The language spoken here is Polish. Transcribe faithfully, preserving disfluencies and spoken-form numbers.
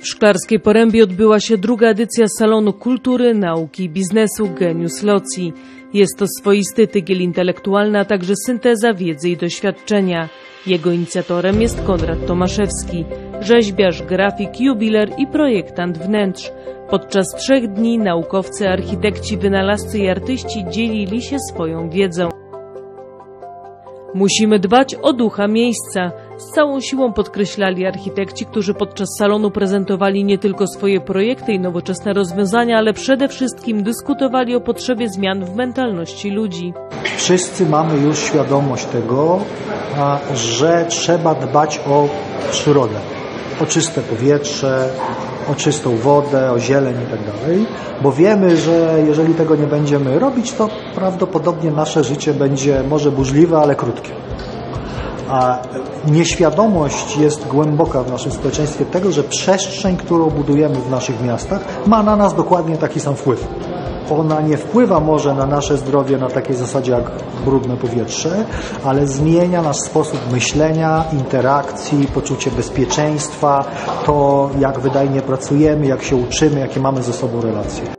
W Szklarskiej Porębie odbyła się druga edycja Salonu Kultury, Nauki i Biznesu Genius Loci. Jest to swoisty tygiel intelektualny, a także synteza wiedzy i doświadczenia. Jego inicjatorem jest Konrad Tomaszewski, rzeźbiarz, grafik, jubiler i projektant wnętrz. Podczas trzech dni naukowcy, architekci, wynalazcy i artyści dzielili się swoją wiedzą. Musimy dbać o ducha miejsca. Z całą siłą podkreślali architekci, którzy podczas salonu prezentowali nie tylko swoje projekty i nowoczesne rozwiązania, ale przede wszystkim dyskutowali o potrzebie zmian w mentalności ludzi. Wszyscy mamy już świadomość tego, że trzeba dbać o przyrodę, o czyste powietrze, o czystą wodę, o zieleń i tak dalej, bo wiemy, że jeżeli tego nie będziemy robić, to prawdopodobnie nasze życie będzie może burzliwe, ale krótkie. A nieświadomość jest głęboka w naszym społeczeństwie tego, że przestrzeń, którą budujemy w naszych miastach, ma na nas dokładnie taki sam wpływ. Ona nie wpływa może na nasze zdrowie na takiej zasadzie jak brudne powietrze, ale zmienia nasz sposób myślenia, interakcji, poczucie bezpieczeństwa, to jak wydajnie pracujemy, jak się uczymy, jakie mamy ze sobą relacje.